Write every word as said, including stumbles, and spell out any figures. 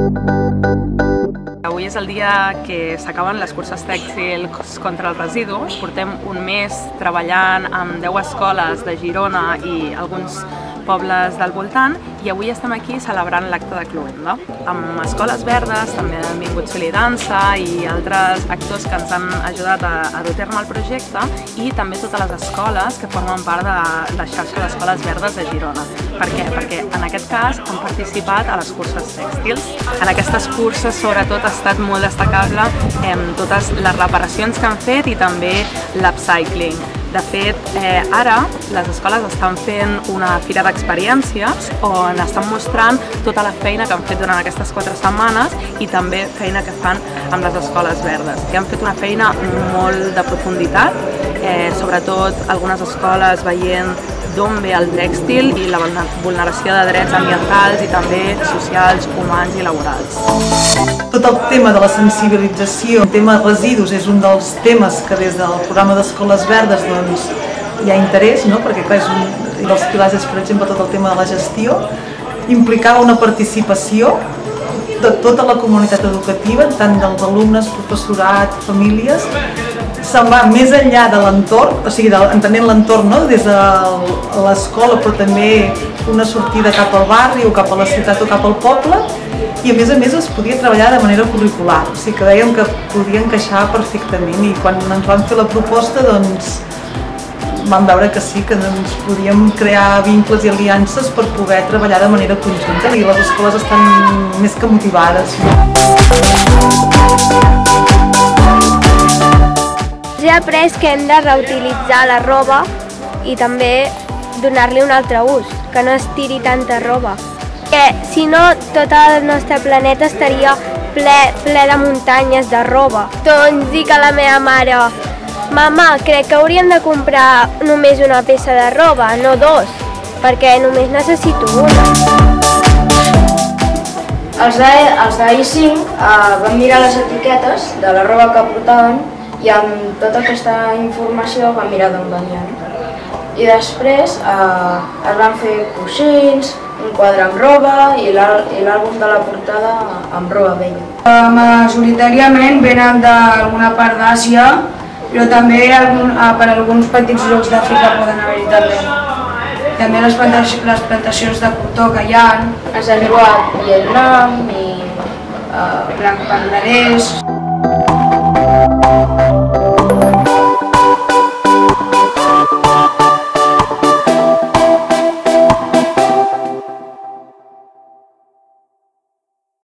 Avui és el dia que s'acaben les curses tèxtils contra el residu. Portem un mes treballant amb deu escoles de Girona i alguns pobles del voltant i avui estem aquí celebrant l'acte de cloenda. Amb Escoles Verdes també han vingut Solidança i altres actors que ens han ajudat a, a dur a terme el projecte i també totes les escoles que formen part de la xarxa d'Escoles Verdes de Girona. Per què? Perquè en aquest cas han participat a les curses tèxtils. En aquestes curses sobretot ha estat molt destacable eh, totes les reparacions que han fet i també l'upcycling. De fet, eh, ara les escoles estan fent una fira d'experiències on estan mostrant tota la feina que han fet durant aquestes quatre setmanes i també feina que fan amb les escoles verdes, que han fet una feina molt de profunditat, eh, sobretot algunes escoles veient d'on ve el tèxtil i la vulneració de drets ambientals i també socials, humans i laborals. Tot el tema de la sensibilització, el tema de residus és un dels temes que des del programa d'Escoles Verdes doncs, hi ha interès, no? Perquè clar, és un dels pilars és, per exemple, tot el tema de la gestió, implicava una participació de tota la comunitat educativa, tant dels alumnes, professorat, famílies, se'n va més enllà de l'entorn, o sigui, entenent l'entorn no? Des de l'escola, però també una sortida cap al barri o cap a la ciutat o cap al poble, i a més a més es podia treballar de manera curricular, o sigui que dèiem que podia encaixar perfectament i quan ens van fer la proposta doncs vam veure que sí, que ens podíem crear vincles i aliances per poder treballar de manera conjunta i les escoles estan més que motivades. He après que hem de reutilitzar la roba i també donar-li un altre ús, que no es tiri tanta roba. Que si no, tot el nostre planeta estaria ple, ple de muntanyes de roba. Doncs dic a la meva mare, mama, crec que hauríem de comprar només una peça de roba, no dos, perquè només necessito una. Els d'A I cinc eh, van mirar les etiquetes de la roba que portaven i amb tota aquesta informació van mirar d'on venien. I després eh, es van fer coixins, un quadre amb roba i l'àlbum de la portada amb roba vella. Eh, majoritàriament venen d'alguna part d'Àsia, però també algun, eh, per alguns petits llocs d'Àfrica poden haver-hi també. També les plantacions, les plantacions de cotó que hi ha. Ens han arribat Vietnam i eh, Bangladesh. Thank you.